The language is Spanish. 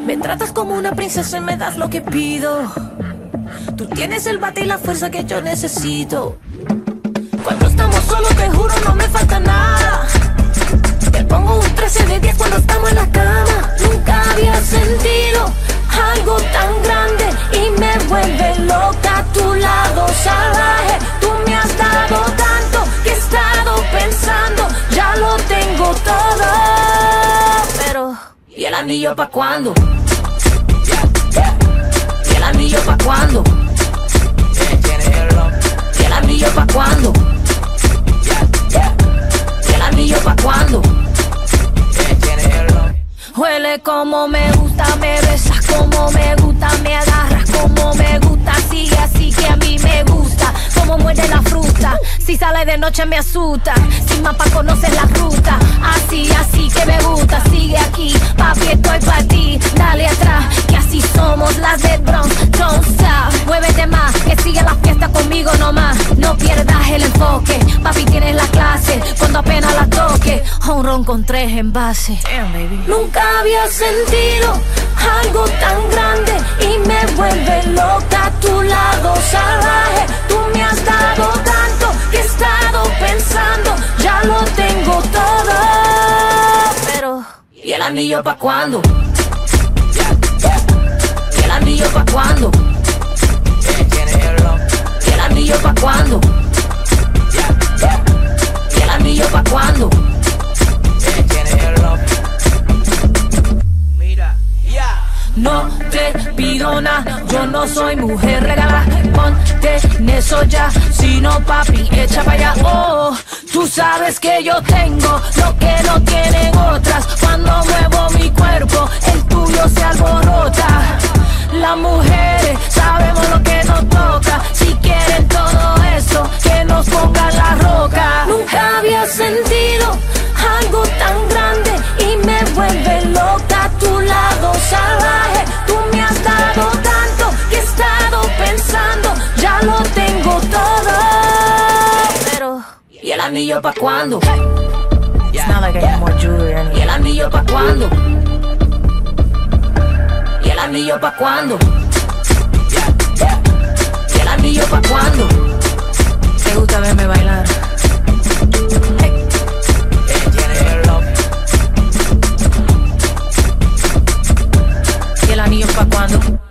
Me tratas como una princesa y me das lo que pido. Tú tienes el bate y la fuerza que yo necesito. Cuando estamos solos te juro no me falta nada. Te pongo un 13 de 10 cuando estamos en la cama. Nunca había sentido algo tan grande y me vuelve loca a tu lado salvaje. Tú me has dado tanto que he estado pensando, ya lo tengo todo. Pero, ¿y el anillo pa' cuándo? ¿Y el anillo pa' cuándo? ¿Y el anillo pa' cuándo? ¿Y el anillo pa' cuándo? Huele como me gusta, me besas como me gusta, me agarras como me gusta, sigue así que a mí me gusta, como muerde la fruta, si sale de noche me asusta, sin mapa conoces la ruta, así que me gusta, sigue aquí, papi estoy pa' ti, dale atrás, que así somos las de Bronx, don't stop, muévete más, que sigue la fiesta conmigo nomás, no pierdas el enfoque, papi tienes la clase, cuando apenas la toque, un ron con 3 envases. Damn, baby. Nunca había sentido algo tan grande y me vuelve loca a tu lado salvaje. Tú me has dado tanto que he estado pensando, ya lo tengo todo. Pero, ¿y el anillo pa' cuándo? ¿Y el anillo pa' cuándo? ¿Y el anillo pa' cuándo? ¿Y el anillo pa' cuándo? No te pido nada, yo no soy mujer regalada. Ponte en eso ya, si no papi, echa pa' allá. Oh, tú sabes que yo tengo lo que no tienen otras. Cuando muevo mi cuerpo, el tuyo se alborota. Las mujeres sabemos lo que nos toca. Si quieren todo eso, que nos pongan la roca. Nunca había sentido algo tan grande y me vuelve loca a tu lado salvaje. Tú me has dado tanto que he estado pensando, ya lo tengo todo. Pero, ¿y el anillo pa' cuándo? It's not like I have more jewelry or anything. ¿Y el anillo pa' cuándo? ¿Y el anillo pa' cuándo? ¿Y el anillo pa' cuándo? ¿Te gusta verme bailar? ¿Y el anillo pa' cuándo?